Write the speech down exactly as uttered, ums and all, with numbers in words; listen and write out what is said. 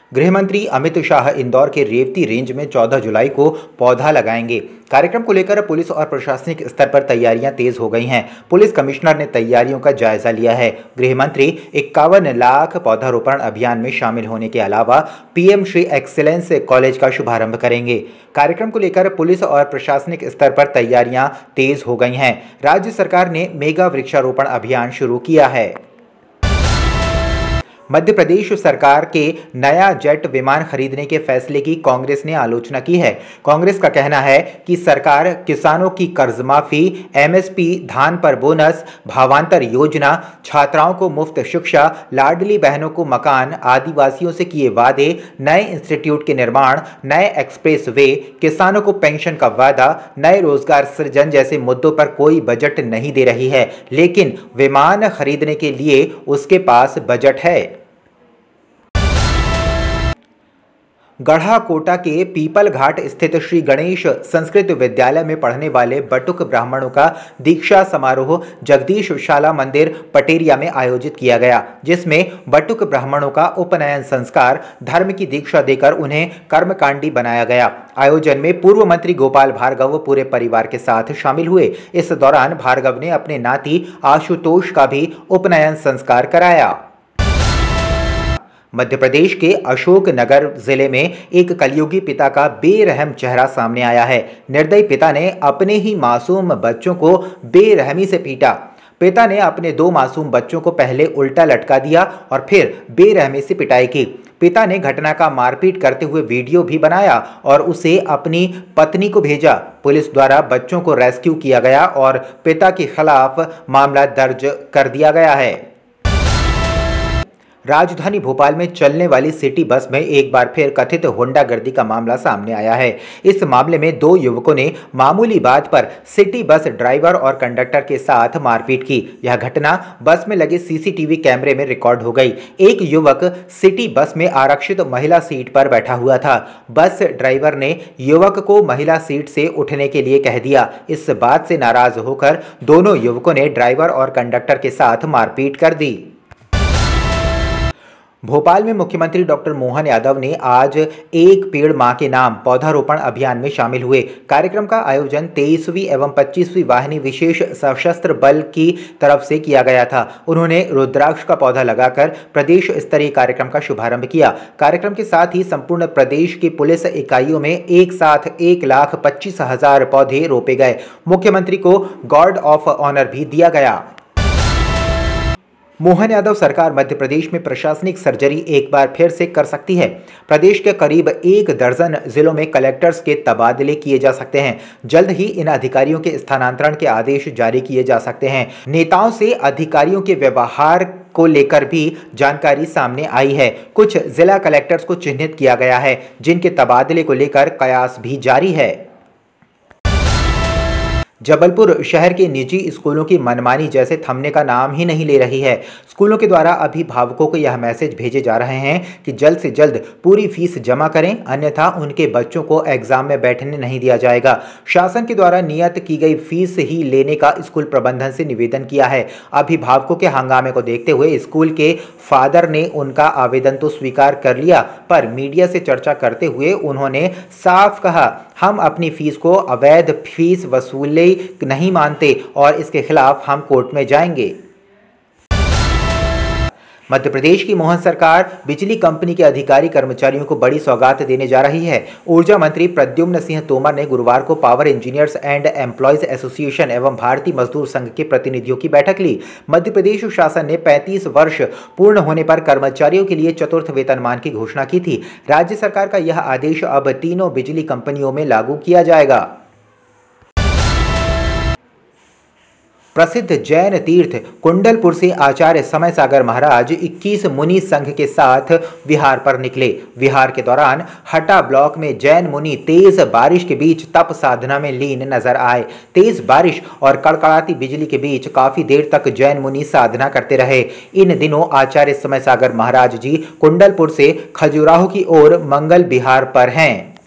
गृह मंत्री अमित शाह इंदौर के रेवती रेंज में चौदह जुलाई को पौधा लगाएंगे। कार्यक्रम को लेकर पुलिस और प्रशासनिक स्तर पर तैयारियां तेज हो गई हैं। पुलिस कमिश्नर ने तैयारियों का जायजा लिया है। गृह मंत्री इक्यावन लाख पौधारोपण अभियान में शामिल होने के अलावा पीएम श्री एक्सीलेंस कॉलेज का शुभारंभ करेंगे। कार्यक्रम को लेकर पुलिस और प्रशासनिक स्तर पर तैयारियां तेज हो गई हैं। राज्य सरकार ने मेगा वृक्षारोपण अभियान शुरू किया है। मध्य प्रदेश सरकार के नया जेट विमान खरीदने के फैसले की कांग्रेस ने आलोचना की है। कांग्रेस का कहना है कि सरकार किसानों की कर्ज माफी, एमएसपी, धान पर बोनस, भावांतर योजना, छात्राओं को मुफ्त शिक्षा, लाडली बहनों को मकान, आदिवासियों से किए वादे, नए इंस्टीट्यूट के निर्माण, नए एक्सप्रेस वे, किसानों को पेंशन का वादा, नए रोजगार सृजन जैसे मुद्दों पर कोई बजट नहीं दे रही है, लेकिन विमान खरीदने के लिए उसके पास बजट है। गढ़ाकोटा के पीपल घाट स्थित श्री गणेश संस्कृत विद्यालय में पढ़ने वाले बटुक ब्राह्मणों का दीक्षा समारोह जगदीश शाला मंदिर पटेरिया में आयोजित किया गया, जिसमें बटुक ब्राह्मणों का उपनयन संस्कार, धर्म की दीक्षा देकर उन्हें कर्मकांडी बनाया गया। आयोजन में पूर्व मंत्री गोपाल भार्गव पूरे परिवार के साथ शामिल हुए। इस दौरान भार्गव ने अपने नाती आशुतोष का भी उपनयन संस्कार कराया। मध्य प्रदेश के अशोकनगर जिले में एक कलयुगी पिता का बेरहम चेहरा सामने आया है। निर्दयी पिता ने अपने ही मासूम बच्चों को बेरहमी से पीटा। पिता ने अपने दो मासूम बच्चों को पहले उल्टा लटका दिया और फिर बेरहमी से पिटाई की। पिता ने घटना का मारपीट करते हुए वीडियो भी बनाया और उसे अपनी पत्नी को भेजा। पुलिस द्वारा बच्चों को रेस्क्यू किया गया और पिता के खिलाफ मामला दर्ज कर दिया गया है। राजधानी भोपाल में चलने वाली सिटी बस में एक बार फिर कथित गुंडागर्दी का मामला सामने आया है। इस मामले में दो युवकों ने मामूली बात पर सिटी बस ड्राइवर और कंडक्टर के साथ मारपीट की। यह घटना बस में लगे सीसीटीवी कैमरे में रिकॉर्ड हो गई। एक युवक सिटी बस में आरक्षित महिला सीट पर बैठा हुआ था। बस ड्राइवर ने युवक को महिला सीट से उठने के लिए कह दिया। इस बात से नाराज होकर दोनों युवकों ने ड्राइवर और कंडक्टर के साथ मारपीट कर दी। भोपाल में मुख्यमंत्री डॉक्टर मोहन यादव ने आज एक पेड़ मां के नाम पौधारोपण अभियान में शामिल हुए। कार्यक्रम का आयोजन तेईसवीं एवं पच्चीसवीं वाहिनी विशेष सशस्त्र बल की तरफ से किया गया था। उन्होंने रुद्राक्ष का पौधा लगाकर प्रदेश स्तरीय कार्यक्रम का शुभारंभ किया। कार्यक्रम के साथ ही संपूर्ण प्रदेश की पुलिस इकाइयों में एक साथ एक लाख पच्चीस हजार पौधे रोपे गए। मुख्यमंत्री को गार्ड ऑफ ऑनर भी दिया गया। मोहन यादव सरकार मध्य प्रदेश में प्रशासनिक सर्जरी एक बार फिर से कर सकती है। प्रदेश के करीब एक दर्जन जिलों में कलेक्टर्स के तबादले किए जा सकते हैं। जल्द ही इन अधिकारियों के स्थानांतरण के आदेश जारी किए जा सकते हैं। नेताओं से अधिकारियों के व्यवहार को लेकर भी जानकारी सामने आई है। कुछ जिला कलेक्टर्स को चिन्हित किया गया है, जिनके तबादले को लेकर कयास भी जारी है। जबलपुर शहर के निजी स्कूलों की मनमानी जैसे थमने का नाम ही नहीं ले रही है। स्कूलों के द्वारा अभिभावकों को यह मैसेज भेजे जा रहे हैं कि जल्द से जल्द पूरी फीस जमा करें, अन्यथा उनके बच्चों को एग्जाम में बैठने नहीं दिया जाएगा। शासन के द्वारा नियत की गई फीस ही लेने का स्कूल प्रबंधन से निवेदन किया है। अभिभावकों के हंगामे को देखते हुए स्कूल के फादर ने उनका आवेदन तो स्वीकार कर लिया, पर मीडिया से चर्चा करते हुए उन्होंने साफ कहा, हम अपनी फीस को अवैध फीस वसूली नहीं मानते और इसके खिलाफ हम कोर्ट में जाएंगे। मध्य प्रदेश की मोहन सरकार बिजली कंपनी के अधिकारी कर्मचारियों को बड़ी सौगात देने जा रही है। ऊर्जा मंत्री प्रद्युम्न सिंह तोमर ने गुरुवार को power engineers and employees association एवं भारतीय मजदूर संघ के प्रतिनिधियों की बैठक ली। मध्य प्रदेश शासन ने पैंतीस वर्ष पूर्ण होने पर कर्मचारियों के लिए चतुर्थ वेतनमान की घोषणा की थी। राज्य सरकार का यह आदेश अब तीनों बिजली कंपनियों में लागू किया जाएगा। प्रसिद्ध जैन तीर्थ कुंडलपुर से आचार्य समय सागर महाराज इक्कीस मुनि संघ के साथ विहार पर निकले। विहार के दौरान हटा ब्लॉक में जैन मुनि तेज बारिश के बीच तप साधना में लीन नजर आए। तेज बारिश और कड़कड़ाती बिजली के बीच काफी देर तक जैन मुनि साधना करते रहे। इन दिनों आचार्य समय सागर महाराज जी कुंडलपुर से खजुराहो की ओर मंगल विहार पर हैं।